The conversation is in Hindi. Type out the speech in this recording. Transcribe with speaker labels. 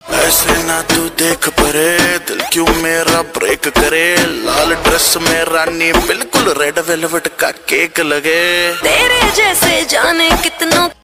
Speaker 1: ऐसे ना तू देख परे, दिल क्यों मेरा ब्रेक करे। लाल ड्रेस में रानी बिल्कुल रेड वेलवेट का केक लगे।
Speaker 2: तेरे जैसे जाने कितनों